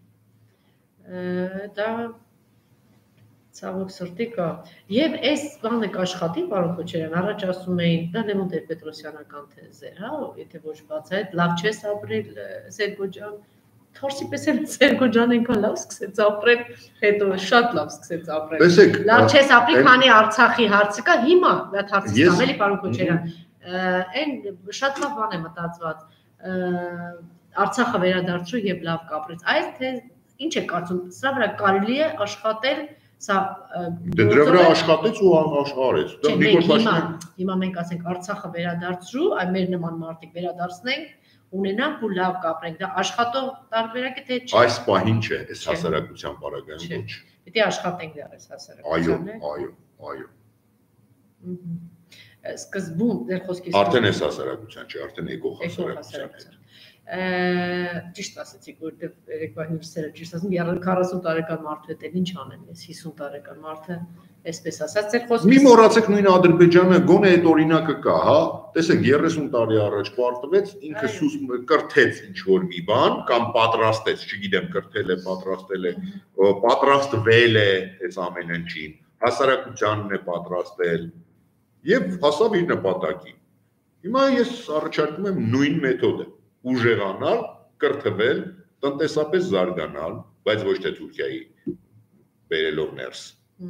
Դա ցավոք սրտի կա։ Եվ այս բանը կաշխատի, պարոն Քոչարյան, առաջ ասում էին, դա Լևոն Տեր-Պետրոսյանական թեզ էր, հա, եթե ոչ բաց այդ, լավ չես ապրել, Սերգո ջան, թորսի պես էլ Սերգո ջան այնքան լավ սկսեց ապրել, հետո շատ լավ սկսեց ապրել։ Տեսեք, լավ չես ապրի, քանի Արցախի հարցը կա, հիմա դա հարցից կամ էլի, պարոն Քոչարյան, այն շատ լավ բան է մտածված, Արցախը վերադարձրու եւ լավ կապրեց։ Այս թե ինչ է կարծում, սրա վրա կարելի է աշխատել Սա դրա վրա աշխատեց ու արեց։ Դա Նիկոլ Փաշինյանը հիմա մենք ասենք Արցախը վերադարձրու, այ մեր նման մարդիկ վերադարձնենք, ունենանք ու լավ կապրենք։ Դա աշխատող տարբերակ է թե չէ։ Այս պահին չէ, այս հասարակության պարագայում ոչ։ Պետք է աշխատենք դեռ այս հասարակությանը։ Այո, այո, այո։ Սկզբում ձեր խոսքից արդեն այս հասարակության չէ, արդեն էկող հասարակության։ Ճիշտ ասեցիք, որտեղ երեկվա հյուրսերը ճիշտ ասում, քառասուն տարեկան մարդու հետ էլ ինչ անեմ, ես հիսուն տարեկան մարդը, այսպես ասած, ձեր խոսքից։ Մի մոռացեք նույն Ադրբեջանը, գոնե այդ օրինակը կա, հա, տեսեք երեսուն տարի առաջ պարտվեց, ինքը սուս կրթեց ինչ-որ մի բան, կամ պատրաստեց, չգիտեմ, կրթել է, պատրաստել է, պատրաստվել է այս ամեն ինչին, հասարակությանն է պատրաստել եւ հասավ իր նպատակին։ Հիմա ես առաջարկում եմ նույն մեթոդը ուժեղանալ, կրթվել, տնտեսապես զարգանալ, բայց ոչ թե Թուրքիայի բերելով ներս։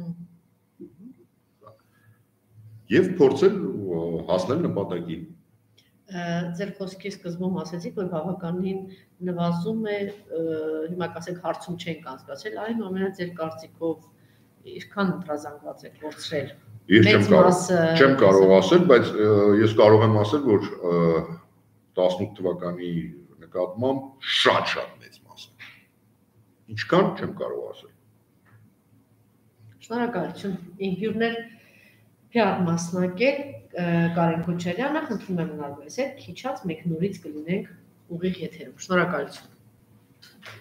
Եվ փորձել հասնել նպատակին։ Ձեր խոսքի սկզբում ասեցիք, որ բավականին նվազում է, հիմա կասենք հարցում չենք անցկացրել, այնուամենայնիվ ձեր կարծիքով ինչքան ընտրազանգված եք փորձել։ Ես չեմ կարող ասել, բայց ես կարող եմ ասել, որ տասնութ թվականի նկատմամբ շատ-շատ մեծ մաս է։ Ինչքան չեմ կարող ասել։ Շնորհակալություն։ Ինքնուրներ Փիար մասնակետ Կարեն Քոչարյանը, խնդրում եմ հնարավորինս հետ քիչ անց մեկ նորից կլինենք ուղիղ եթերում։ Շնորհակալություն։